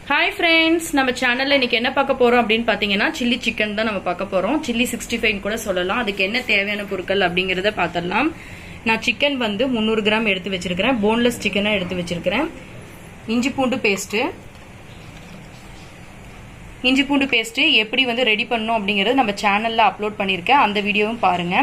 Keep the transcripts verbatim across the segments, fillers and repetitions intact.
Hi friends, நம்ம சேனல்ல இன்னைக்கு என்ன பார்க்க போறோம் அப்படினு பாத்தீங்கன்னா chilli chicken தான் நம்ம பார்க்க போறோம். chilli sixty-five கூட சொல்லலாம். அதுக்கு என்ன தேவையான பொருட்கள் அப்படிங்கறத பார்த்தறலாம். நான் chicken வந்து முந்நூறு கிராம் எடுத்து வச்சிருக்கேன். boneless chicken எடுத்து வச்சிருக்கேன். இஞ்சி பூண்டு பேஸ்ட். இஞ்சி பூண்டு பேஸ்ட் எப்படி வந்து ரெடி பண்ணனும் அப்படிங்கறது நம்ம சேனல்ல அப்லோட் பண்ணிருக்கேன். அந்த வீடியோவும் பாருங்க.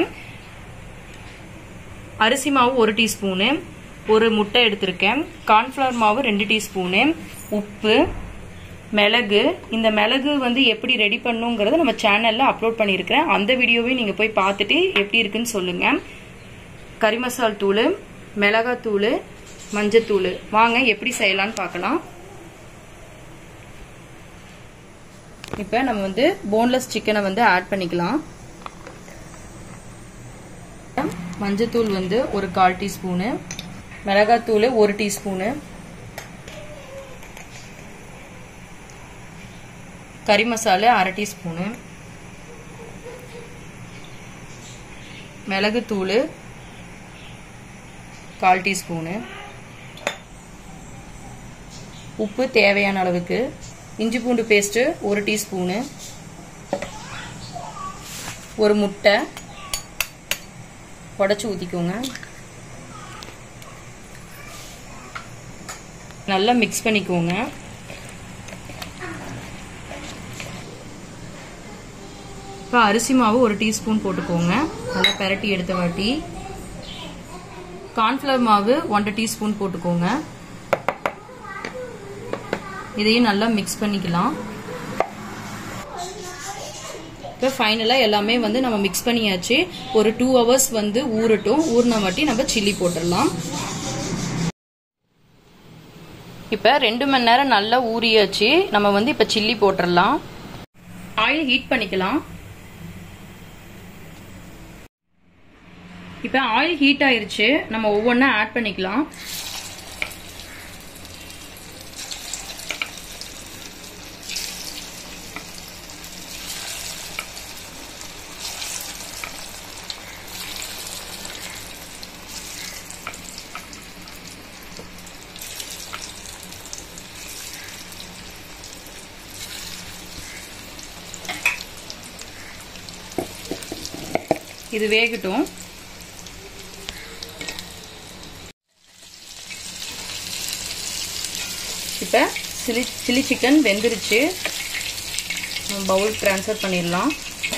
அரிசி மாவு ஒரு டீஸ்பூன், ஒரு முட்டை எடுத்துர்க்கேன். cornflour மாவு ரெண்டு டீஸ்பூன், உப்பு, மிளகு. இந்த மிளகு வந்து எப்படி ரெடி பண்ணனும்ங்கறத நம்ம சேனல்ல அப்லோட் பண்ணிருக்கேன். அந்த வீடியோவை நீங்க போய் பார்த்துட்டு எப்படி இருக்குன்னு சொல்லுங்க. கறி மசால் தூள், மிளகாய் தூள், மஞ்சள் தூள். வாங்க எப்படி செய்யலாம்னு பார்க்கலாம். இப்போ நம்ம வந்து போன்லெஸ் சிக்கனை வந்து ஆட் பண்ணிக்கலாம். மஞ்சள் தூள் வந்து ஒரு கால் டீஸ்பூன், மிளகாய் தூள் ஒரு டீஸ்பூன், கறி மசாலா அரை டீஸ்பூன், மிளகு தூள் கால் டீஸ்பூன், உப்பு தேவையான அளவுக்கு, இஞ்சி பூண்டு பேஸ்ட் ஒரு டீஸ்பூன், ஒரு முட்டை உடைச்சு ஊத்திக்கோங்க. நல்லா மிக்ஸ் பண்ணிக்கோங்க. இப்போ அரிசி மாவு ஒரு டீஸ்பூன் போட்டுக்கோங்க. நல்லா பெரட்டி எடுத்த வாட்டி கார்ன்ஃப்ளவர் மாவு ஒன்றரை டீஸ்பூன் போட்டுக்கோங்க. இதையும் நல்லா மிக்ஸ் பண்ணிக்கலாம். இப்போ ஃபைனலாக எல்லாமே வந்து நம்ம மிக்ஸ் பண்ணியாச்சு. ஒரு டூ ஹவர்ஸ் வந்து ஊறட்டும். ஊறின வாட்டி நம்ம சில்லி போட்டுடலாம். இப்போ ரெண்டு மணி நேரம் நல்லா ஊறியாச்சு. நம்ம வந்து இப்போ சில்லி போட்டுடலாம். ஆயில் ஹீட் பண்ணிக்கலாம். இப்போ ஆயில் ஹீட் ஆயிருச்சு. நம்ம ஒவ்வொன்றா ஆட் பண்ணிக்கலாம். இது வேகட்டும். இப்போ சில்லி சில்லி சிக்கன் வெந்துருச்சு. பவுல் ட்ரான்ஸ்ஃபர் பண்ணிடலாம்.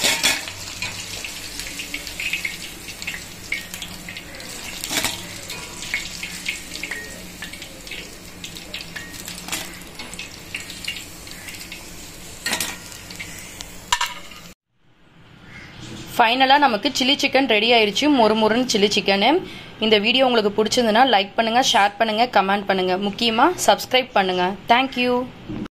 ஃபைனலா நமக்கு சில்லி சிக்கன் ரெடி ஆயிருச்சு. மொறு மொறுன்னு சில்லி சிக்கன். இந்த வீடியோ உங்களுக்கு பிடிச்சிருந்ததுன்னா லைக் பண்ணுங்க, ஷேர் பண்ணுங்க, கமெண்ட் பண்ணுங்க. முக்கியமா சப்ஸ்கிரைப் பண்ணுங்க. தேங்க்யூ.